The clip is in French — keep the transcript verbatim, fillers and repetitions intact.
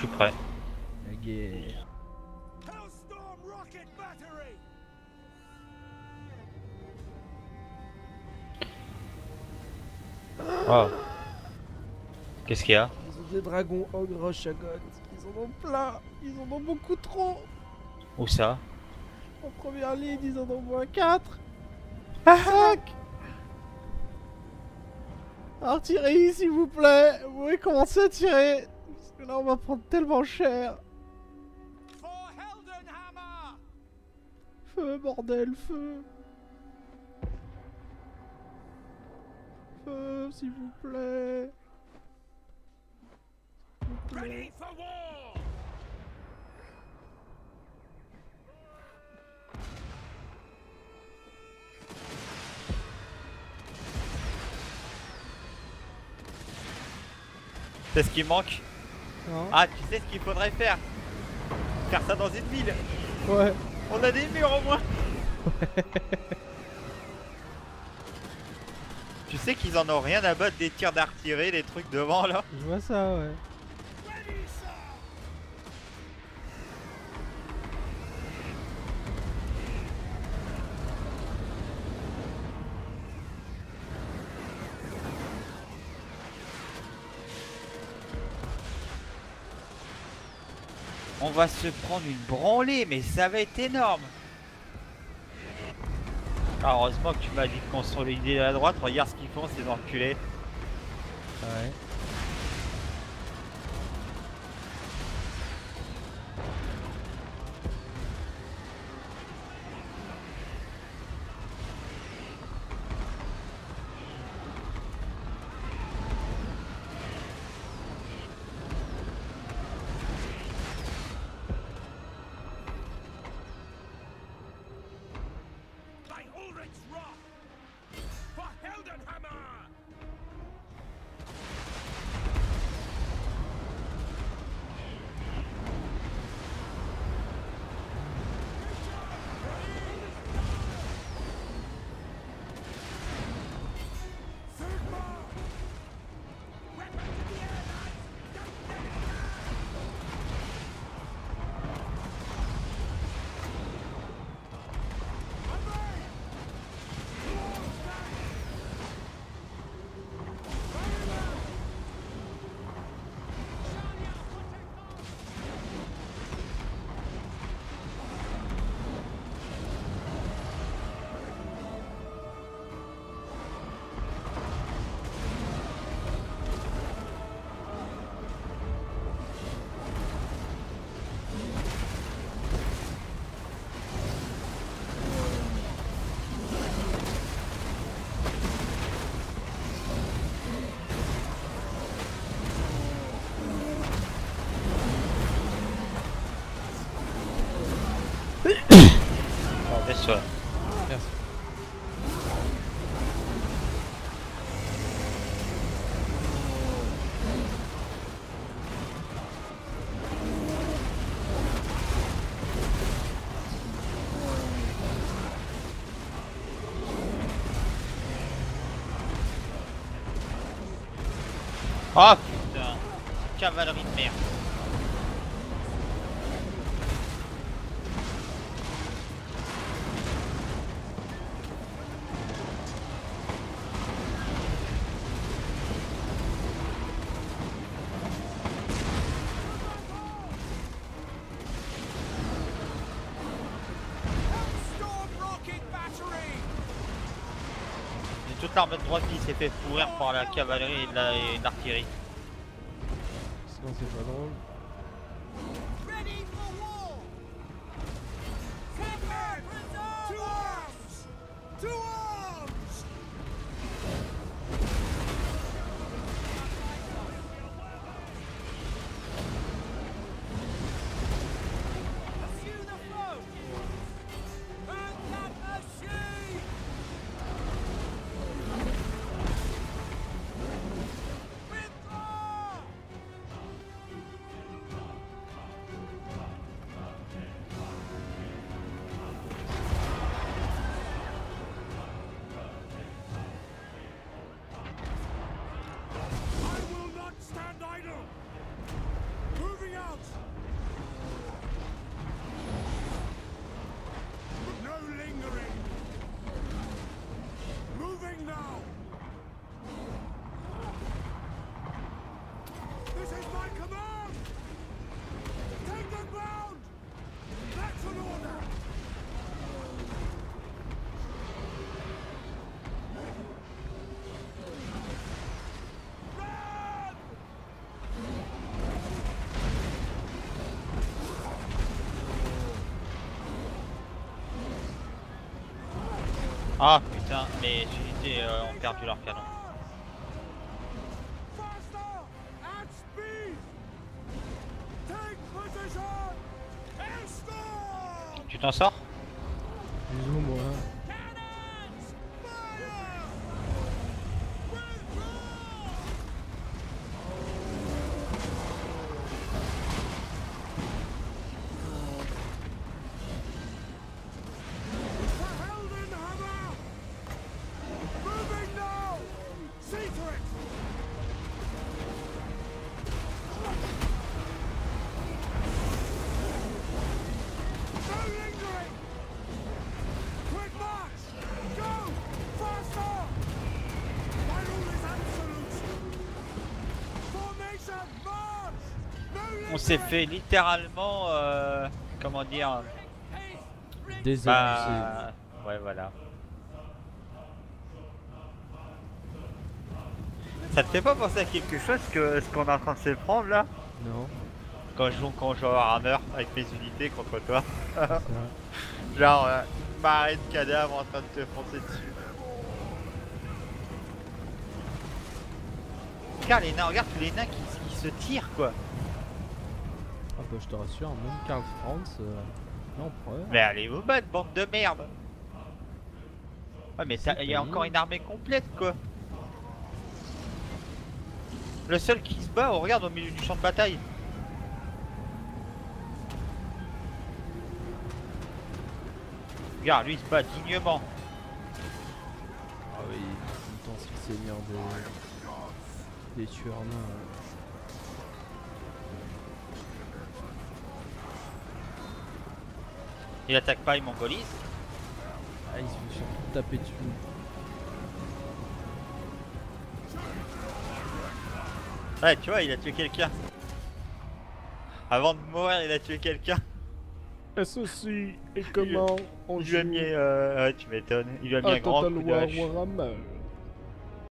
suis prêt. La guerre. Oh. Qu'est-ce qu'il y a? Ils ont des dragons ogres Shagon. Ils en ont plein. Ils en ont beaucoup trop. Où ça? En première ligne, ils en ont au moins quatre. cinq. Artillerie, s'il vous plaît. Vous pouvez commencer à tirer. Parce que là, on va prendre tellement cher. Feu, bordel, feu. Feu, s'il vous plaît. S'il vous plaît. C'est ce qui manque? Non. Ah, tu sais ce qu'il faudrait faire? Faire ça dans une ville. Ouais. On a des murs au moins. Tu sais qu'ils en ont rien à battre des tirs d'artillerie, les trucs devant là. Je vois ça, ouais. On va se prendre une branlée, mais ça va être énorme. Ah, heureusement que tu m'as dit de consolider à droite. Regarde ce qu'ils font, ces enculés. Ouais. Oh, laisse-toi. Merci. Oh putain. Cavalerie de merde. Toute l'armée de droite qui s'est fait pourrir par la cavalerie et la- et l'artillerie. Sinon, c'est pas drôle. Ah putain, mes unités euh, ont perdu leur canon. Tu t'en sors? Plus ou moins. On s'est fait littéralement, euh, comment dire, Désépuisé. bah, ouais voilà. Ça te fait pas penser à quelque chose que ce qu'on est en train de se prendre là? Non. Quand je joue quand je joue à Hammer avec mes unités contre toi. C'est vrai. Genre, euh, marée de cadavres en train de te foncer dessus. Regarde les nains, regarde tous les nains qui, qui se tirent quoi. Ah bah je te rassure, même Karl Franz, euh, l'empereur. Mais allez vous battre, bande de merde. Ouais mais il y a encore une armée complète quoi. Le seul qui se bat, on regarde au milieu du champ de bataille. Regarde, lui il se bat dignement. Ah oui, en même temps c'est le seigneur des, des tueurs nains. Il attaque pas, il mongolise. Ah, il se fait surtout taper dessus. Ouais, tu vois, il a tué quelqu'un. Avant de mourir, il a tué quelqu'un. Et ceci est comment on Il lui a mis, euh, ouais, tu m'étonnes, il lui a mis un grand coup de hache. Warhammer.